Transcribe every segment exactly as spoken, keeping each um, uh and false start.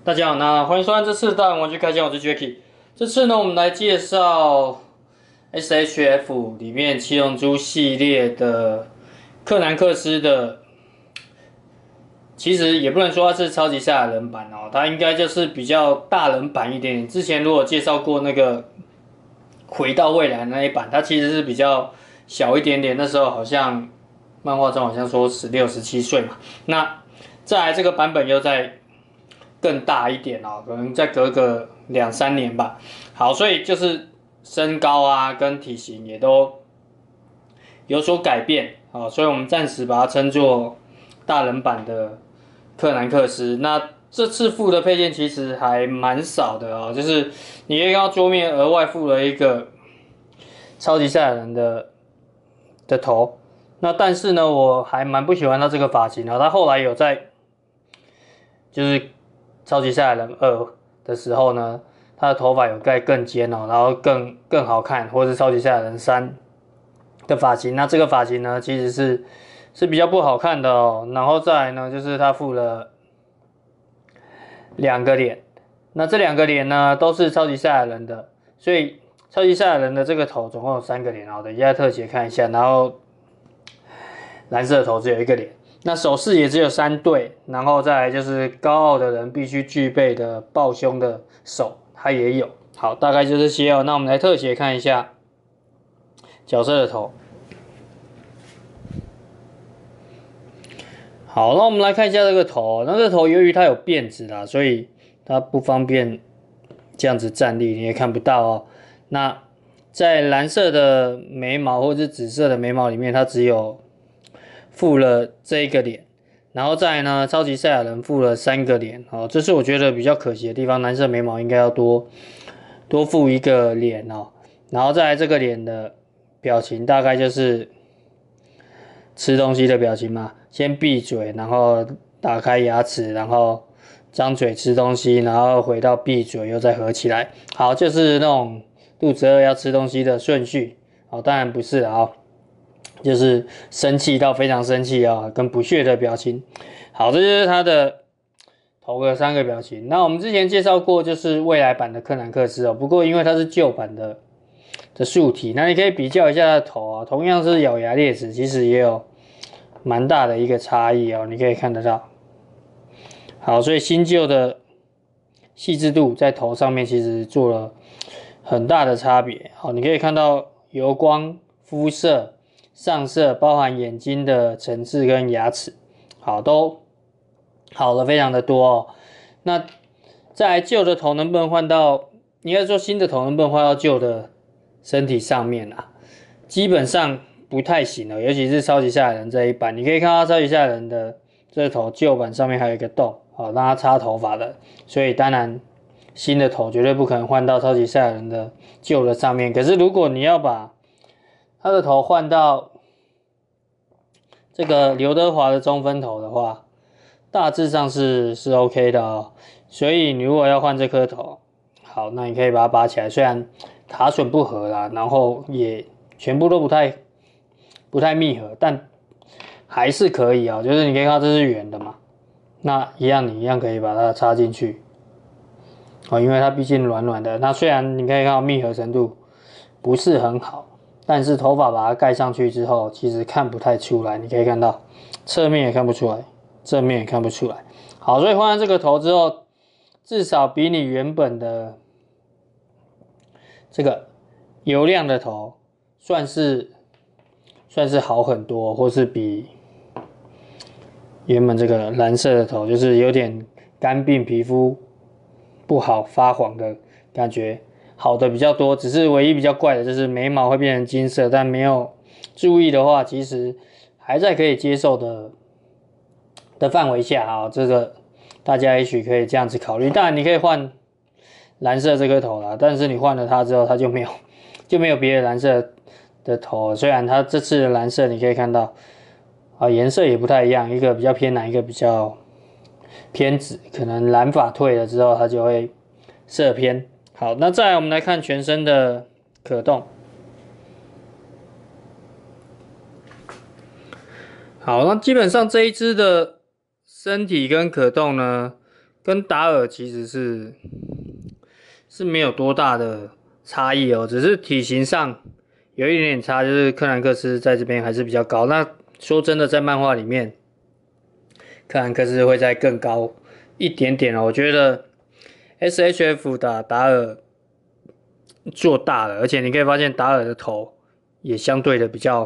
大家好，那欢迎收看这次的大人玩具开箱，我是 Jacky。这次呢，我们来介绍 S H F 里面七龙珠系列的克南克斯的，其实也不能说它是超级赛亚人版哦，它应该就是比较大人版一点点。之前如果介绍过那个回到未来那一版，它其实是比较小一点点，那时候好像漫画中好像说十六、十七岁嘛。那再来这个版本又在更大一点哦，可能再隔个两三年吧。好，所以就是身高啊跟体型也都有所改变啊，所以我们暂时把它称作大人版的克南克斯。那这次附的配件其实还蛮少的哦，就是你可以看到桌面额外附了一个超级赛亚人的的头。那但是呢，我还蛮不喜欢他这个发型的。他后来有在就是超级赛亚人二的时候呢，他的头发有盖更尖哦，然后更更好看，或是超级赛亚人三的发型。那这个发型呢，其实是是比较不好看的哦。然后再来呢，就是他附了两个脸，那这两个脸呢都是超级赛亚人的，所以超级赛亚人的这个头总共有三个脸哦。等一下特写看一下，然后蓝色的头只有一个脸。那手势也只有三对，然后再来就是高傲的人必须具备的抱胸的手，它也有。好，大概就这些哦。那我们来特写看一下角色的头。好，那我们来看一下这个头。那这个头由于它有辫子啦，所以它不方便这样子站立，你也看不到哦。那在蓝色的眉毛或者是紫色的眉毛里面，它只有附了这一个脸，然后再来呢，超级赛亚人附了三个脸哦，这是我觉得比较可惜的地方。蓝色眉毛应该要多多附一个脸哦，然后再来这个脸的表情大概就是吃东西的表情嘛，先闭嘴，然后打开牙齿，然后张嘴吃东西，然后回到闭嘴又再合起来。好，就是那种肚子饿要吃东西的顺序。哦，当然不是啊。就是生气到非常生气啊，跟不屑的表情。好，这就是他的头的三个表情。那我们之前介绍过，就是未来版的克南克斯哦，不过因为它是旧版的的素体，那你可以比较一下它的头啊，同样是咬牙裂齿，其实也有蛮大的一个差异哦，你可以看得到。好，所以新旧的细致度在头上面其实做了很大的差别。好，你可以看到油光、肤色。上色包含眼睛的层次跟牙齿，好，都好了非常的多哦。那再来旧的头能不能换到，应该说新的头能不能换到旧的身体上面啊？基本上不太行了，尤其是超级赛亚人这一版，你可以看到超级赛亚人的这个头旧版上面还有一个洞，好，让他插头发的，所以当然新的头绝对不可能换到超级赛亚人的旧的上面。可是如果你要把他的头换到这个刘德华的中分头的话，大致上是是 OK 的哦。所以你如果要换这颗头，好，那你可以把它拔起来，虽然卡榫不合啦，然后也全部都不太不太密合，但还是可以啊、哦。就是你可以看到这是圆的嘛，那一样你一样可以把它插进去哦，因为它毕竟软软的。那虽然你可以看到密合程度不是很好。但是头发把它盖上去之后，其实看不太出来。你可以看到，侧面也看不出来，正面也看不出来。好，所以换了这个头之后，至少比你原本的这个油亮的头，算是算是好很多，或是比原本这个蓝色的头，就是有点干病、皮肤不好、发黄的感觉。好的比较多，只是唯一比较怪的就是眉毛会变成金色，但没有注意的话，其实还在可以接受的的范围下啊。这个大家也许可以这样子考虑。当然，你可以换蓝色这颗头啦，但是你换了它之后，它就没有就没有别的蓝色的头。虽然它这次的蓝色你可以看到啊，颜色也不太一样，一个比较偏蓝，一个比较偏紫，可能蓝发退了之后，它就会色偏。好，那再来我们来看全身的可动。好，那基本上这一只的身体跟可动呢， 跟达尔其实是是没有多大的差异哦，只是体型上有一点点差，就是克兰克斯在这边还是比较高。那说真的，在漫画里面，克兰克斯会再更高一点点哦。我觉得 S H F 打达尔做大了，而且你可以发现达尔的头也相对的比较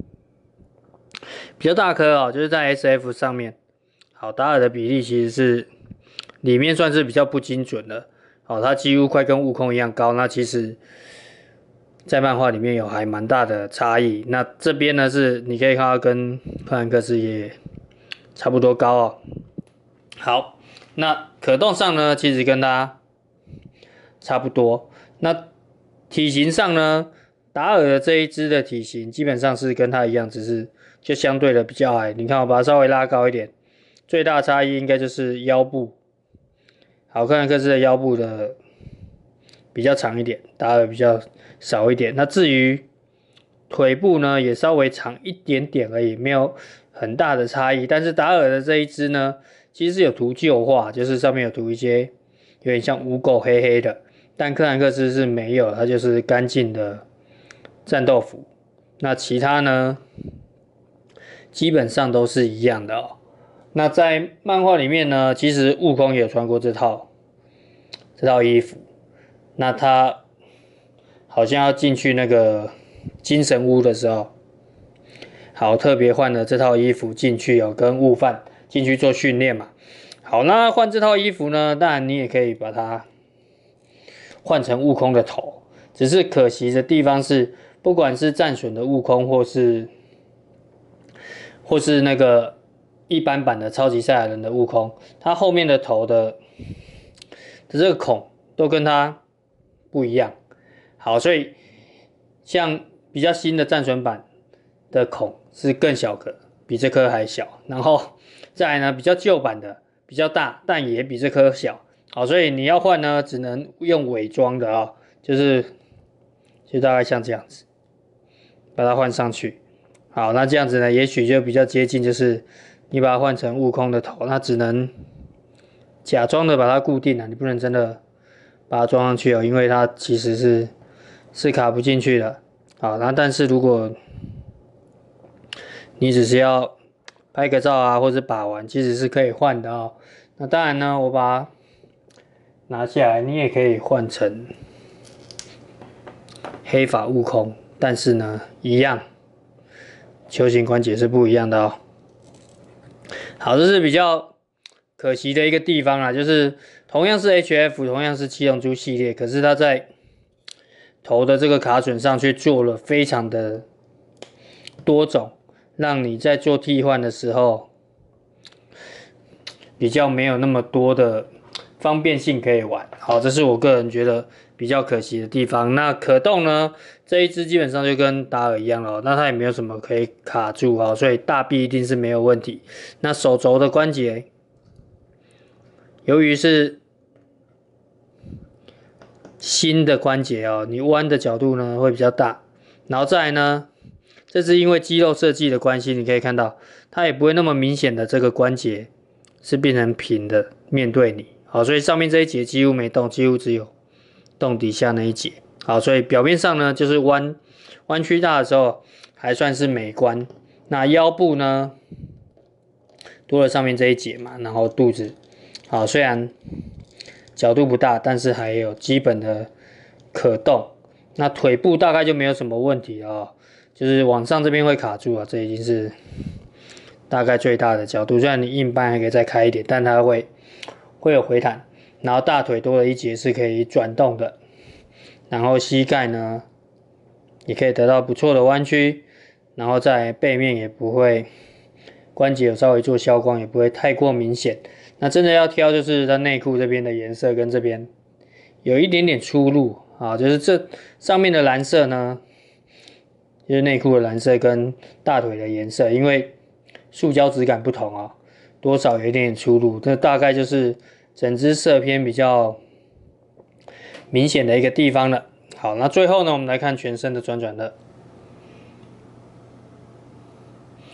比较大颗哦，就是在 S F 上面。好，达尔的比例其实是里面算是比较不精准的。好，它几乎快跟悟空一样高。那其实，在漫画里面有还蛮大的差异。那这边呢是你可以看到跟克兰克斯也差不多高哦。好，那可动上呢，其实跟它差不多。那体型上呢，达尔的这一只的体型基本上是跟它一样，只是就相对的比较矮。你看我把它稍微拉高一点，最大差异应该就是腰部。好，克兰克斯的腰部的比较长一点，达尔比较少一点。那至于腿部呢，也稍微长一点点而已，没有很大的差异。但是达尔的这一只呢，其实是有涂旧化，就是上面有涂一些有点像污垢黑黑的，但克兰克斯是没有，它就是干净的战斗服。那其他呢，基本上都是一样的哦。那在漫画里面呢，其实悟空也有穿过这套这套衣服。那他好像要进去那个精神屋的时候，好特别换了这套衣服进去哦，跟悟饭进去做训练嘛。好，那换这套衣服呢，当然你也可以把它换成悟空的头，只是可惜的地方是，不管是战损的悟空，或是或是那个一般版的超级赛亚人的悟空，他后面的头的的这个孔都跟他不一样。好，所以像比较新的战损版的孔是更小颗，比这颗还小。然后再来呢，比较旧版的比较大，但也比这颗小。好，所以你要换呢，只能用伪装的啊、哦，就是就大概像这样子，把它换上去。好，那这样子呢，也许就比较接近，就是你把它换成悟空的头，那只能假装的把它固定了，你不能真的把它装上去哦，因为它其实是是卡不进去的。好，那但是如果你只是要拍个照啊，或者把玩，其实是可以换的哦。那当然呢，我把它拿下来，你也可以换成黑发悟空，但是呢，一样。球形关节是不一样的哦。好，这是比较可惜的一个地方啦，就是同样是 H F， 同样是七龙珠系列，可是它在头的这个卡榫上却做了非常的多种，让你在做替换的时候比较没有那么多的方便性可以玩。好，这是我个人觉得比较可惜的地方。那可动呢，这一只基本上就跟达尔一样了，那它也没有什么可以卡住啊，所以大臂一定是没有问题。那手肘的关节，由于是新的关节哦，你弯的角度呢会比较大，然后再来呢，这是因为肌肉设计的关系，你可以看到它也不会那么明显的这个关节是变成平的面对你。好，所以上面这一节几乎没动，几乎只有动底下那一节。好，所以表面上呢，就是弯弯曲大的时候还算是美观。那腰部呢，多了上面这一节嘛，然后肚子，好，虽然角度不大，但是还有基本的可动。那腿部大概就没有什么问题了哦，就是往上这边会卡住啊，这已经是大概最大的角度。虽然你硬掰还可以再开一点，但它会会有回弹。然后大腿多了一节是可以转动的，然后膝盖呢也可以得到不错的弯曲，然后在背面也不会关节有稍微做消光，也不会太过明显。那真的要挑就是它内裤这边的颜色跟这边有一点点出入啊，就是这上面的蓝色呢，就是内裤的蓝色跟大腿的颜色，因为塑胶质感不同啊，多少有一点点出入。这大概就是整只色偏比较明显的一个地方了。好，那最后呢，我们来看全身的转转乐。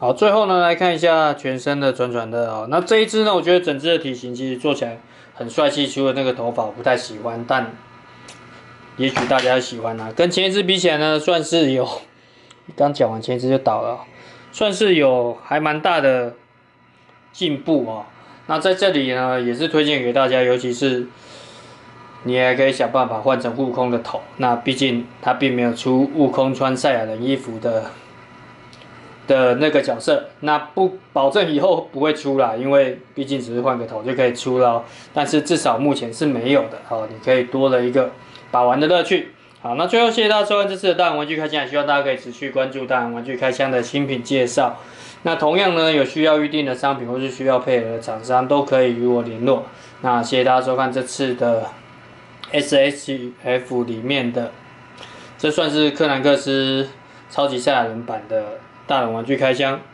好，最后呢来看一下全身的转转乐啊。那这一只呢，我觉得整只的体型其实做起来很帅气，除了那个头发我不太喜欢，但也许大家喜欢啊。跟前一只比起来呢，算是有，刚讲完前一只就倒了，算是有还蛮大的进步啊。那在这里呢，也是推荐给大家，尤其是你也可以想办法换成悟空的头。那毕竟他并没有出悟空穿赛亚人衣服的的那个角色，那不保证以后不会出啦，因为毕竟只是换个头就可以出了哦。但是至少目前是没有的，好，你可以多了一个把玩的乐趣。好，那最后谢谢大家收看这次的大人玩具开箱，希望大家可以持续关注大人玩具开箱的新品介绍。那同样呢，有需要预定的商品或是需要配合的厂商都可以与我联络。那谢谢大家收看这次的 S H F 里面的，这算是柯南克斯超级赛亚人版的大人玩具开箱。